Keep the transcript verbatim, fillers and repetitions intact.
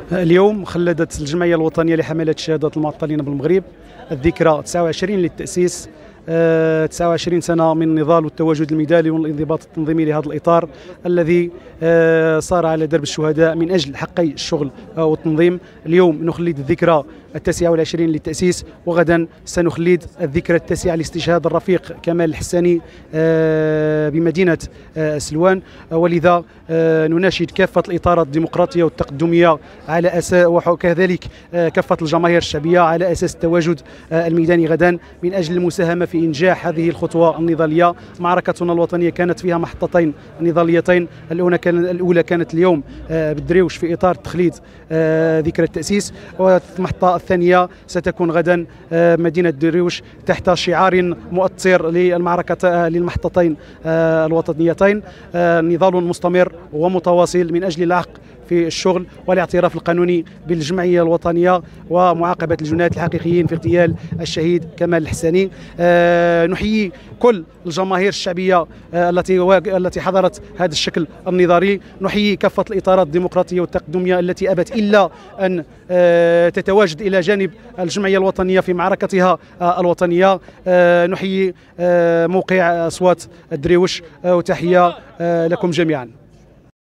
اليوم خلدت الجمعية الوطنية لحملة شهادة المعطلين بالمغرب الذكرى تسعة وعشرين للتأسيس، آه، تسعة وعشرين سنة من النضال والتواجد الميداني والانضباط التنظيمي لهذا الإطار الذي آه، صار على درب الشهداء من أجل حقي الشغل آه، والتنظيم. اليوم نخلد الذكرى التاسعة والعشرين للتأسيس، وغدا سنخلد الذكرى التاسعة لاستشهاد الرفيق كمال الحساني آه، بمدينة آه، سلوان. ولذا آه، نناشد كافة الإطارات الديمقراطية والتقدمية على أساس، وكذلك آه، كافة الجماهير الشعبية على أساس التواجد آه، الميداني غدا من أجل المساهمة في إنجاح هذه الخطوة النضالية. معركتنا الوطنية كانت فيها محطتين نضاليتين، الأولى كان الأولى كانت اليوم آه، بالدريوش في إطار تخليد آه، ذكرى التأسيس، والمحطة الثانية ستكون غدا آه، مدينة دريوش تحت شعار مؤثر للمعركة للمحطتين آه، الوطنيتين. آه، نضال مستمر ومتواصل من أجل الحق في الشغل والاعتراف القانوني بالجمعية الوطنية ومعاقبة الجنات الحقيقيين في اغتيال الشهيد كمال الحساني. أه نحيي كل الجماهير الشعبية أه التي التي حضرت هذا الشكل النضالي، نحيي كافة الإطارات الديمقراطية والتقدمية التي أبت إلا أن أه تتواجد إلى جانب الجمعية الوطنية في معركتها أه الوطنية. أه نحيي أه موقع أصوات الدريوش، أه وتحية أه لكم جميعا.